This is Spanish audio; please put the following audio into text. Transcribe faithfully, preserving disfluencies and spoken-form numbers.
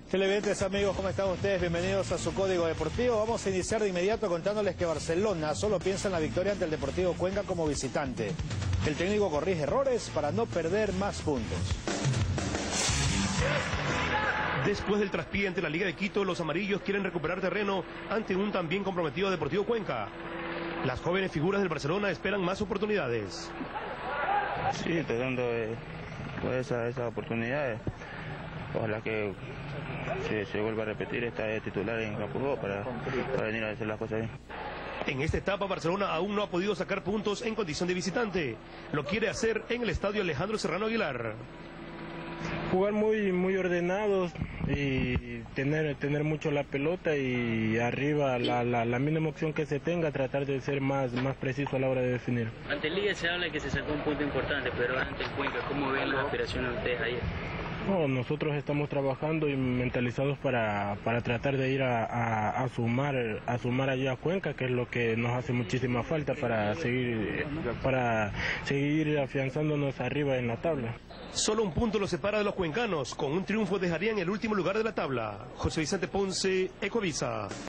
Televidentes amigos, ¿cómo están ustedes? Bienvenidos a su Código Deportivo. Vamos a iniciar de inmediato contándoles que Barcelona solo piensa en la victoria ante el Deportivo Cuenca como visitante. El técnico corrige errores para no perder más puntos. Después del traspié ante la Liga de Quito, los amarillos quieren recuperar terreno ante un también comprometido Deportivo Cuenca. Las jóvenes figuras del Barcelona esperan más oportunidades. Sí, tratando de pues, esas esa oportunidades. Ojalá que se, se vuelva a repetir esta de titular en Capurro para, para venir a hacer las cosas bien. En esta etapa Barcelona aún no ha podido sacar puntos en condición de visitante. Lo quiere hacer en el estadio Alejandro Serrano Aguilar. Jugar muy muy ordenados y tener tener mucho la pelota y arriba la, la, la mínima opción que se tenga, tratar de ser más, más preciso a la hora de definir. Ante el Liga se habla que se sacó un punto importante, pero ante el Cuenca, ¿cómo ven las aspiraciones de ustedes ayer? No, nosotros estamos trabajando y mentalizados para, para tratar de ir a, a, a sumar a sumar allá a Cuenca, que es lo que nos hace muchísima falta para seguir para seguir afianzándonos arriba en la tabla. Solo un punto los separa de los cuencanos. Con un triunfo dejarían el último lugar de la tabla. José Vicente Ponce, Ecovisa.